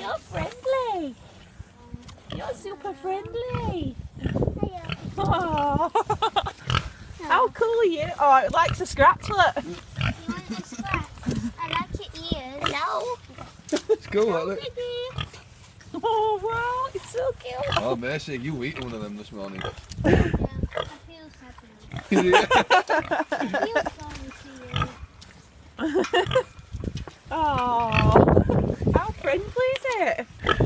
You're friendly. You're super friendly. Oh. How cool are you? Oh, it likes a scratch, look. You want a scratch? I like your ears. Hello. It's cool, Hello, isn't it? Piggy. Oh, wow, it's so cute. Oh, Mercy, you eat one of them this morning. Yeah, I feel sad now. Yeah. I feel sorry to you. Oh, how friendly is it?